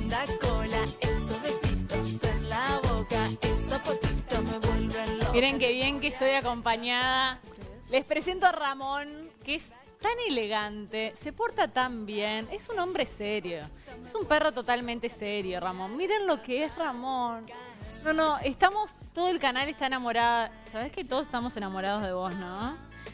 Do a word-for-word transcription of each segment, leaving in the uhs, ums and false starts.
linda cola, esos besitos en la boca, esos potitos me vuelven loca. Miren qué bien que estoy acompañada. Les presento a Ramón, que es tan elegante, se porta tan bien, es un hombre serio. Es un perro totalmente serio, Ramón. Miren lo que es Ramón. No, no, estamos, todo el canal está enamorado. Sabés que todos estamos enamorados de vos, ¿no?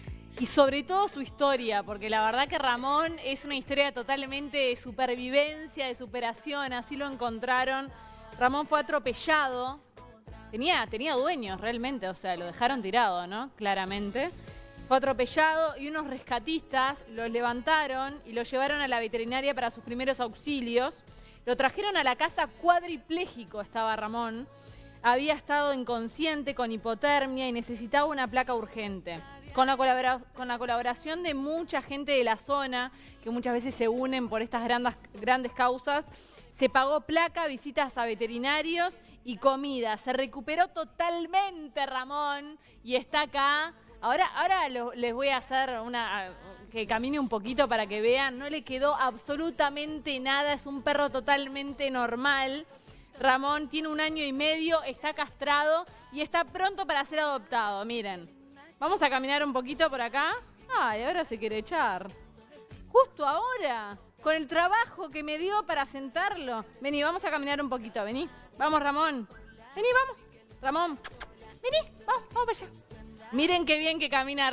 Y sobre todo su historia, porque la verdad que Ramón es una historia totalmente de supervivencia, de superación, así lo encontraron. Ramón fue atropellado, tenía, tenía dueños realmente, o sea, lo dejaron tirado, ¿no? Claramente. Fue atropellado y unos rescatistas lo levantaron y lo llevaron a la veterinaria para sus primeros auxilios. Lo trajeron a la casa cuadripléjico, estaba Ramón. Había estado inconsciente, con hipotermia y necesitaba una placa urgente. Con la, colabora con la colaboración de mucha gente de la zona, que muchas veces se unen por estas grandes, grandes causas, se pagó placa, visitas a veterinarios y comida. Se recuperó totalmente Ramón y está acá. Ahora, ahora lo, les voy a hacer una que camine un poquito para que vean. No le quedó absolutamente nada, es un perro totalmente normal. Ramón tiene un año y medio, está castrado y está pronto para ser adoptado, miren. Vamos a caminar un poquito por acá. Ay, ahora se quiere echar. Justo ahora, con el trabajo que me dio para sentarlo. Vení, vamos a caminar un poquito, vení. Vamos, Ramón. Vení, vamos. Ramón, vení, vamos, vamos para allá. Miren qué bien que camina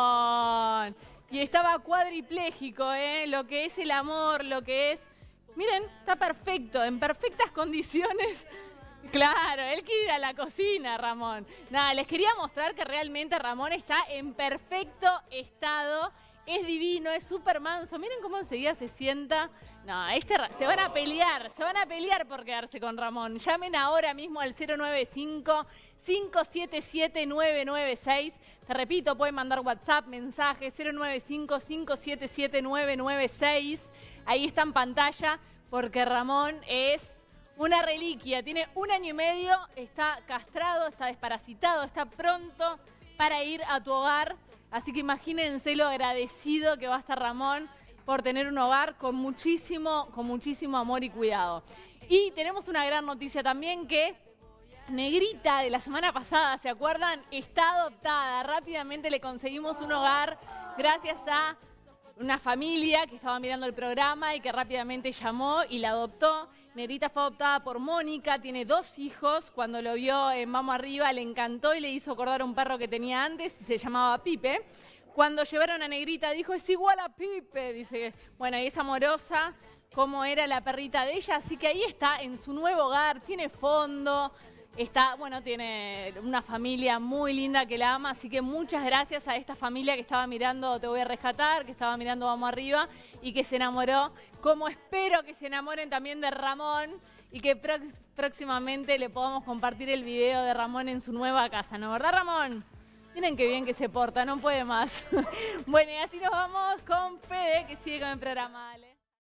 Ramón. Y estaba cuadripléjico, ¿eh? Lo que es el amor, lo que es... Miren, está perfecto, en perfectas condiciones. Claro, él quiere ir a la cocina, Ramón. Nada, les quería mostrar que realmente Ramón está en perfecto estado. Es divino, es súper manso. Miren cómo enseguida se sienta. No, este, se van a pelear, se van a pelear por quedarse con Ramón. Llamen ahora mismo al cero nueve cinco, cinco siete siete, nueve nueve seis. Te repito, pueden mandar WhatsApp, mensaje cero nueve cinco, cinco siete siete, nueve nueve seis. Ahí está en pantalla, porque Ramón es una reliquia. Tiene un año y medio, está castrado, está desparasitado, está pronto para ir a tu hogar. Así que imagínense lo agradecido que va a estar Ramón por tener un hogar con muchísimo, con muchísimo amor y cuidado. Y tenemos una gran noticia también, que Negrita de la semana pasada, ¿se acuerdan? Está adoptada. Rápidamente le conseguimos un hogar gracias a una familia que estaba mirando el programa y que rápidamente llamó y la adoptó. Negrita fue adoptada por Mónica, tiene dos hijos. Cuando lo vio en Vamos Arriba le encantó y le hizo acordar a un perro que tenía antes y se llamaba Pipe. Cuando llevaron a Negrita dijo, es igual a Pipe. Dice, bueno, y es amorosa como era la perrita de ella. Así que ahí está en su nuevo hogar, tiene fondo. Está, bueno, tiene una familia muy linda que la ama, así que muchas gracias a esta familia que estaba mirando Te Voy a Rescatar, que estaba mirando Vamos Arriba y que se enamoró, como espero que se enamoren también de Ramón y que próximamente le podamos compartir el video de Ramón en su nueva casa, ¿no? ¿Verdad, Ramón? Miren qué bien que se porta, no puede más. Bueno, y así nos vamos con Fede, que sigue con el programa.